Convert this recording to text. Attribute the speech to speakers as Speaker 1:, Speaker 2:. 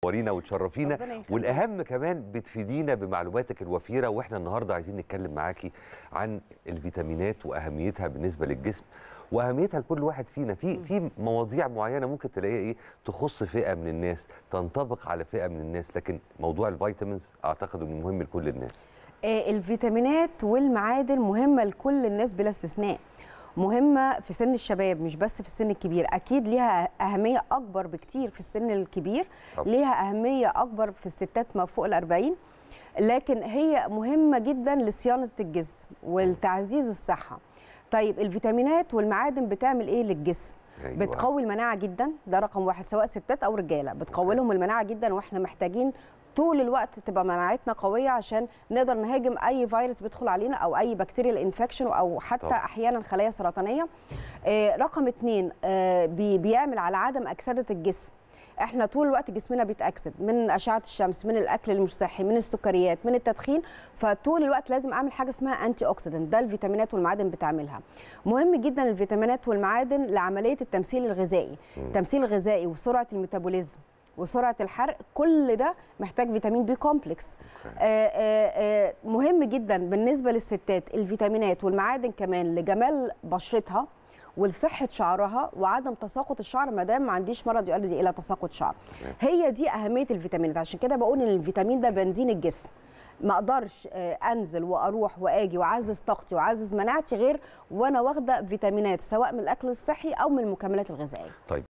Speaker 1: ورينا وتشرفينا، والاهم كمان بتفيدينا بمعلوماتك الوفيره. واحنا النهارده عايزين نتكلم معاكي عن الفيتامينات واهميتها بالنسبه للجسم واهميتها لكل واحد فينا. في مواضيع معينه ممكن تلاقيها تخص فئه من الناس، تنطبق على فئه من الناس، لكن موضوع الفيتامينز اعتقد انه مهم لكل الناس.
Speaker 2: الفيتامينات والمعادن مهمه لكل الناس بلا استثناء، مهمه في سن الشباب مش بس في السن الكبير، اكيد ليها اهميه اكبر بكتير في السن الكبير، ليها اهميه اكبر في الستات ما فوق ال40، لكن هي مهمه جدا لصيانه الجسم والتعزيز الصحه. طيب الفيتامينات والمعادن بتعمل ايه للجسم؟ أيوة. بتقوي المناعه جدا، ده رقم واحد، سواء ستات او رجاله بتقوي لهم المناعه جدا، واحنا محتاجين طول الوقت تبقى مناعتنا قويه عشان نقدر نهاجم اي فيروس بيدخل علينا او اي بكتيريال انفكشن او حتى احيانا خلايا سرطانيه. رقم اتنين، بيعمل على عدم اكسده الجسم. احنا طول الوقت جسمنا بيتاكسد من اشعه الشمس، من الاكل المش صحي، من السكريات، من التدخين، فطول الوقت لازم اعمل حاجه اسمها انتي اوكسيدنت، ده الفيتامينات والمعادن بتعملها. مهم جدا الفيتامينات والمعادن لعمليه التمثيل الغذائي، التمثيل الغذائي وسرعه الميتابوليزم وسرعه الحرق، كل ده محتاج فيتامين بي كومبلكس. مهم جدا بالنسبه للستات الفيتامينات والمعادن كمان لجمال بشرتها ولصحه شعرها وعدم تساقط الشعر، ما دام ما عنديش مرض يؤدي الى تساقط شعر. هي دي اهميه الفيتامينات، عشان كده بقول ان الفيتامين ده بنزين الجسم. ما اقدرش انزل واروح واجي واعزز طاقتي واعزز مناعتي غير وانا واخده فيتامينات، سواء من الاكل الصحي او من المكملات الغذائيه.
Speaker 1: طيب